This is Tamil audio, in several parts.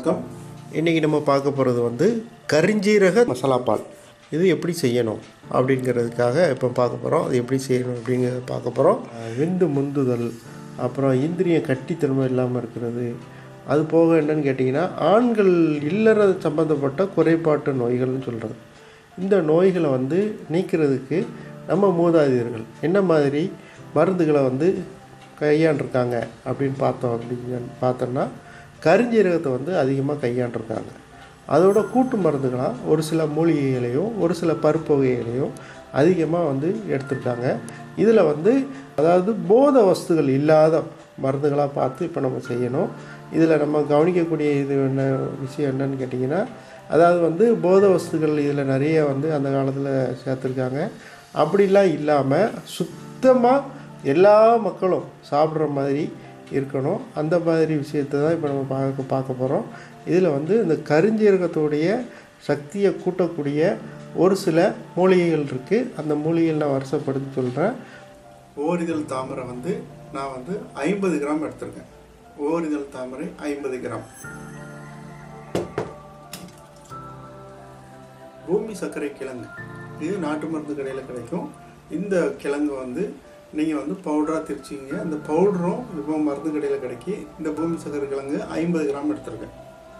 வணக்கம். இன்றைக்கி நம்ம பார்க்க போகிறது வந்து கரிஞ்சீரக மசாலா பால். இது எப்படி செய்யணும் அப்படிங்கிறதுக்காக இப்போ பார்க்க போகிறோம். அது எப்படி செய்யணும் அப்படிங்கிறத பார்க்க போகிறோம். விந்து முந்துதல், அப்புறம் இந்திரிய கட்டித்தன்மை இல்லாமல் இருக்கிறது, அது போக என்னன்னு கேட்டிங்கன்னா ஆண்கள் இல்லற சம்மந்தப்பட்ட குறைபாட்டு நோய்கள்னு சொல்கிறது. இந்த நோய்களை வந்து நீக்கிறதுக்கு நம்ம மூதாதையர்கள் என்ன மாதிரி மருந்துகளை வந்து கையாண்டிருக்காங்க அப்படின்னு பார்த்தோன்னா கரிஞ்சீரகத்தை வந்து அதிகமாக கையாண்டிருக்காங்க. அதோட கூட்டு மருந்துகளாக ஒரு சில மூலிகைகளையும் ஒரு சில பருப்பு வகைகளையும் அதிகமாக வந்து எடுத்துருக்காங்க. இதில் வந்து அதாவது போத வஸ்துகள் இல்லாத மருந்துகளாக பார்த்து இப்போ நம்ம செய்யணும். இதில் நம்ம கவனிக்கக்கூடிய விஷயம் என்னன்னு கேட்டிங்கன்னா, அதாவது வந்து போத வஸ்துகள் இதில் நிறைய வந்து அந்த காலத்தில் சேர்த்துருக்காங்க. அப்படிலாம் இல்லாமல் சுத்தமாக எல்லா மக்களும் சாப்பிட்ற மாதிரி இருக்கணும். அந்த மாதிரி விஷயத்தை தான் இப்போ நம்ம பார்க்க போகிறோம். இதில் வந்து இந்த கரிஞ்சீரகத்துடைய சக்தியை கூட்டக்கூடிய ஒரு சில மூலிகைகள் இருக்குது. அந்த மூலிகைகள் நான் வருஷப்படுத்தி சொல்கிறேன். ஓரிதழ் தாமரை வந்து நான் வந்து 50 கிராம் எடுத்திருக்கேன். ஓரிதழ் தாமரை 50 கிராம். பூமி சர்க்கரை கிழங்கு, இது நாட்டு மருந்து கடையில் கிடைக்கும். இந்த கிழங்கு வந்து நீங்கள் வந்து பவுடராக திரிச்சிங்க. அந்த பவுடரும் இப்போ மருந்து கடையில் கிடைக்கி. இந்த பூமி சர்க்கரை கிழங்கு 50 கிராம் எடுத்துருக்கேன்.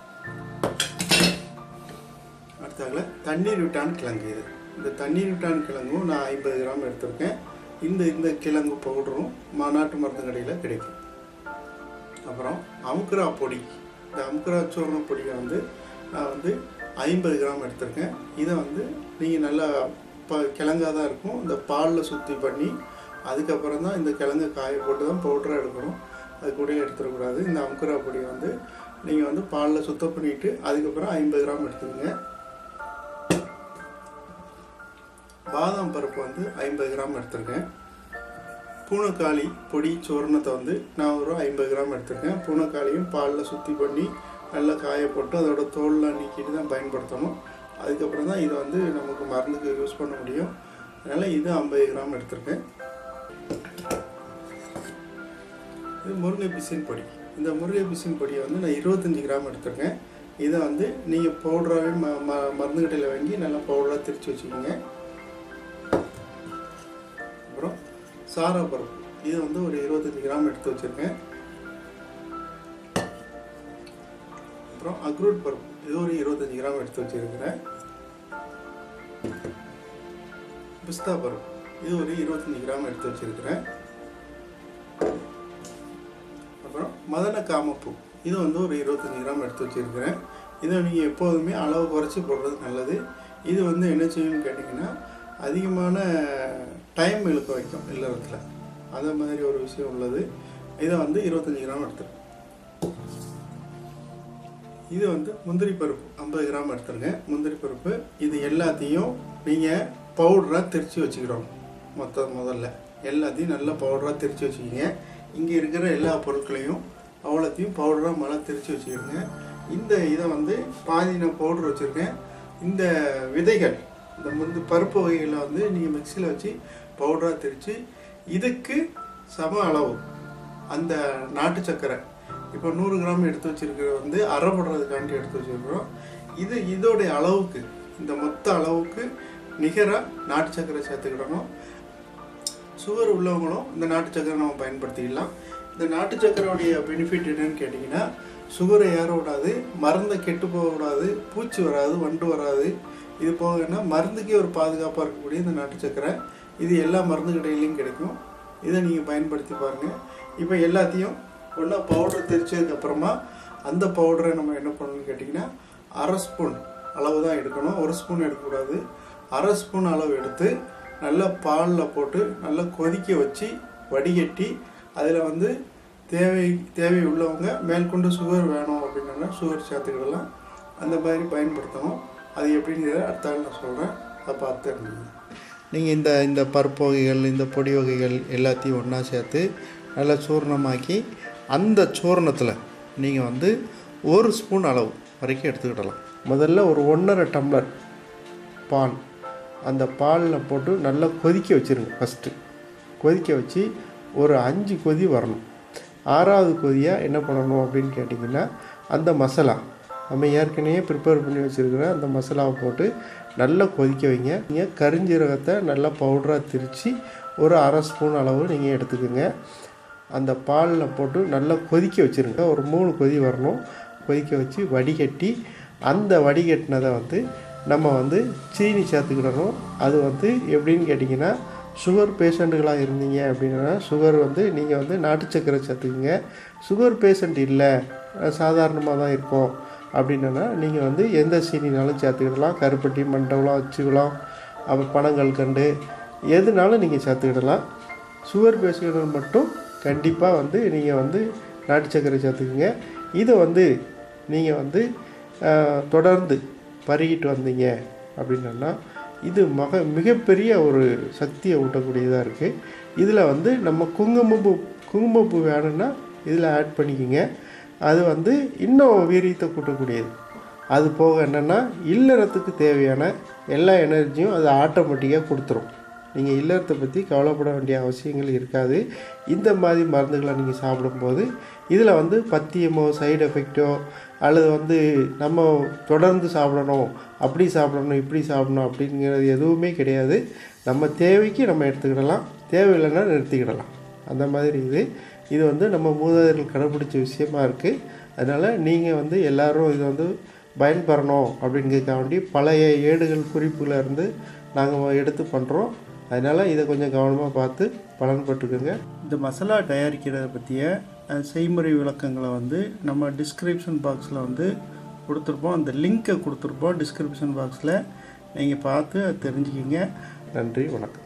அடுத்தால தண்ணீர் விட்டான் கிழங்கு. இந்த தண்ணீர் விட்டான் கிழங்கும் நான் 50 கிராம் எடுத்திருக்கேன். இந்த கிழங்கு பவுடரும் நாட்டு மருந்து கடையில் கிடைக்கும். அப்புறம் அமுக்குரா பொடி, இந்த அமுக்குரா சோர்ண பொடியை வந்து நான் வந்து 50 கிராம் எடுத்திருக்கேன். இதை வந்து நீங்கள் நல்லா கிழங்காக தான் இருக்கும். இந்த பாலில் சுற்றி பண்ணி அதுக்கப்புறம் தான் இந்த கிழங்கு காய போட்டு தான் பவுடராக எடுக்கணும். அது கூட எடுத்துடக்கூடாது. இந்த அமுக்குரா பொடியை வந்து நீங்கள் வந்து பாலில் சுத்தம் பண்ணிவிட்டு அதுக்கப்புறம் 50 கிராம் எடுத்துக்கோங்க. பாதாம் பருப்பு வந்து 50 கிராம் எடுத்திருக்கேன். பூனைக்காளி பொடி சூர்ணத்தை வந்து நான் ஒரு 50 கிராம் எடுத்திருக்கேன். பூனைக்காளியும் பாலில் சுற்றி பண்ணி நல்லா காய போட்டு அதோட தோல்லாம் நீக்கிட்டு தான் பயன்படுத்தணும். அதுக்கப்புறம் தான் இதை வந்து நமக்கு மருந்துக்கு யூஸ் பண்ண முடியும். அதனால் இது 50 கிராம் எடுத்திருக்கேன். இது முருங்கை பிசின் பொடி. இந்த முருங்கை பிசின் பொடியை வந்து நான் 25 கிராம் எடுத்திருக்கேன். இதை வந்து நீங்கள் பவுடராகவே மருந்து கடையில் வாங்கி நல்லா பவுடராக திரித்து வச்சுக்கோங்க. அப்புறம் சாரா பருப்பு, இது வந்து ஒரு 25 கிராம் எடுத்து வச்சுருக்கேன். அப்புறம் அக்ரூட் பருப்பு, இது ஒரு 25 கிராம் எடுத்து வச்சுருக்கிறேன். பிஸ்தா பருப்பு, இது ஒரு 25 கிராம் எடுத்து வச்சுருக்கிறேன். அப்புறம் மதன காமப்பூ, இது வந்து ஒரு 25 கிராம் எடுத்து வச்சுருக்கிறேன். இதை நீங்கள் எப்போதுமே அளவு குறைச்சி போடுறது நல்லது. இது வந்து என்ன செய்யணும்னு கேட்டிங்கன்னா அதிகமான டைம் இழுக்க வைக்கும் இல்லறத்தில். அதே மாதிரி ஒரு விஷயம் உள்ளது. இதை வந்து 25 கிராம் எடுத்துருக்கேன். இது வந்து முந்திரி பருப்பு 50 கிராம் எடுத்துருங்க. முந்திரி பருப்பு இது எல்லாத்தையும் நீங்கள் பவுடராக திரித்து வச்சுக்கிறோம். முதல்ல எல்லாத்தையும் நல்லா பவுடராக திரித்து வச்சுக்கிங்க. இங்கே இருக்கிற எல்லா பொருட்களையும் அவ்வளோத்தையும் பவுடராக திரித்து வச்சுக்கிடுங்க. இந்த இதை வந்து பாதி நான் பவுடர் வச்சுருக்கேன். இந்த விதைகள், இந்த பருப்பு வகைகளை வந்து நீங்கள் மிக்சியில் வச்சு பவுடராக திரித்து இதுக்கு சம அளவு அந்த நாட்டு சர்க்கரை இப்போ 100 கிராம் எடுத்து வச்சுருக்கிறது வந்து அரைப்படுறதுக்காண்டி எடுத்து வச்சுருக்கிறோம். இதோடைய அளவுக்கு, இந்த மொத்த அளவுக்கு நிகராக நாட்டு சர்க்கரை சேர்த்துக்கிடணும். சுகர் உள்ளவங்களும் இந்த நாட்டு சர்க்கரை நம்ம பயன்படுத்திக்கலாம். இந்த நாட்டு சர்க்கரையோடைய பெனிஃபிட் என்னன்னு கேட்டிங்கன்னா சுகரை ஏற விடாது, மருந்தை கெட்டு போக விடாது, பூச்சி வராது, வண்டு வராது. இது போகன்னா மருந்துக்கே ஒரு பாதுகாப்பாக இருக்கக்கூடிய இந்த நாட்டு சர்க்கரை இது எல்லா மருந்து கடையிலையும் கிடைக்கும். இதை நீங்கள் பயன்படுத்தி பாருங்கள். இப்போ எல்லாத்தையும் ஒன்றா பவுடர் திரிச்சதுக்கப்புறமா அந்த பவுடரை நம்ம என்ன பண்ணணும்னு கேட்டிங்கன்னா 1/2 ஸ்பூன் அளவு தான் எடுக்கணும். 1 ஸ்பூன் எடுக்கக்கூடாது. 1/2 ஸ்பூன் அளவு எடுத்து நல்லா பாலில் போட்டு நல்லா கொதிக்க வச்சு வடிகட்டி அதில் வந்து தேவை உள்ளவங்க மேற்கொண்டு சுகர் வேணும் அப்படின்னா சுகர் சேர்த்துக்கிடலாம். அந்த மாதிரி பயன்படுத்தணும். அது எப்படிங்கிறத அடுத்த நான் சொல்கிறேன். அதை பார்த்து தெரிஞ்சுக்கணும். நீங்கள் இந்த பருப்பு வகைகள், இந்த பொடி வகைகள் எல்லாத்தையும் ஒன்றா சேர்த்து நல்லா சூர்ணமாக்கி அந்த சூர்ணத்தில் நீங்கள் வந்து 1 ஸ்பூன் அளவு வரைக்கும் எடுத்துக்கிடலாம். முதல்ல ஒரு 1.5 டம்ளர் பால் அந்த பாலில் போட்டு நல்லா கொதிக்க வச்சுருங்க. ஃபஸ்ட்டு கொதிக்க வச்சு ஒரு 5 கொதி வரணும். 6வது கொதியாக என்ன பண்ணணும் அப்படின்னு கேட்டிங்கன்னா அந்த மசாலா நம்ம ஏற்கனவே ப்ரிப்பேர் பண்ணி வச்சுருக்கிற அந்த மசாலாவை போட்டு நல்லா கொதிக்க வைங்க. நீங்கள் கரிஞ்சீரகத்தை நல்லா பவுடராக திரித்து ஒரு அரை ஸ்பூன் அளவு நீங்கள் எடுத்துக்கோங்க. அந்த பாலில் போட்டு நல்லா கொதிக்க வச்சுருங்க. ஒரு 3 கொதி வரணும். கொதிக்க வச்சு வடிகட்டி அந்த வடிகட்டினதை நம்ம சீனி சேர்த்துக்கிடணும். அது எப்படின்னு கேட்டிங்கன்னா, சுகர் பேஷண்ட்டுகளாக இருந்தீங்க அப்படின்னா சுகர் நீங்கள் நாட்டு சர்க்கரை சேர்த்துக்குங்க. சுகர் பேஷண்ட் இல்லை, சாதாரணமாக தான் இருக்கும் அப்படின்னா நீங்கள் எந்த சீனினாலும் சேர்த்துக்கிடலாம். கருப்பட்டி, மண்டவளம், அச்சுக்குளம், அப்புறம் பனங்கல்கண்டு எதுனாலும் நீங்கள் சேர்த்துக்கிடலாம். சுகர் பேஷண்ட்டுகள் மட்டும் கண்டிப்பாக நீங்கள் நாட்டு சர்க்கரை சேர்த்துக்குங்க. இதை நீங்கள் தொடர்ந்து பருகிட்டு வந்தீங்க அப்படின்னா இது மிகப்பெரிய ஒரு சக்தியை ஊட்டக்கூடியதாக இருக்குது. இதில் நம்ம குங்குமப்பூ வேணும்னா இதில் ஆட் பண்ணிக்கோங்க. அது இன்னும் வீரியத்தை கூட்டக்கூடியது. அது போக என்னென்னா இல்லறத்துக்கு தேவையான எல்லா எனர்ஜியும் அது ஆட்டோமேட்டிக்காக கொடுத்துரும். நீங்கள் இல்லறத்தை பற்றி கவலைப்பட வேண்டிய அவசியங்கள் இருக்காது. இந்த மாதிரி மருந்துகளை நீங்கள் சாப்பிடும்போது இதில் பத்தியமோ சைடு எஃபெக்டோ அல்லது நம்ம தொடர்ந்து சாப்பிடணும், அப்படி சாப்பிடணும், இப்படி சாப்பிடணும் அப்படிங்கிறது எதுவுமே கிடையாது. நம்ம தேவைக்கு நம்ம எடுத்துக்கிடலாம், தேவையில்லைன்னா நிறுத்திக்கிடலாம். அந்த மாதிரி இது நம்ம மூதாதையர்கள் கடைப்பிடிச்ச விஷயமா இருக்குது. அதனால் நீங்கள் எல்லோரும் இது பயன்பெறணும் அப்படிங்கிறதுக்காக வேண்டி பழைய ஏடுகள் குறிப்புகளை இருந்து நாங்கள் எடுத்து பண்ணுறோம். அதனால் இதை கொஞ்சம் கவனமாக பார்த்து பலன்பட்டுக்குங்க. இந்த மசாலா தயாரிக்கிறத பற்றிய செய்முறை விளக்கங்களை நம்ம டிஸ்கிரிப்ஷன் பாக்ஸில் கொடுத்துருப்போம். அந்த லிங்க்கை கொடுத்துருப்போம் டிஸ்கிரிப்ஷன் பாக்ஸில். நீங்கள் பார்த்து அதை தெரிஞ்சுக்கிங்க. நன்றி, வணக்கம்.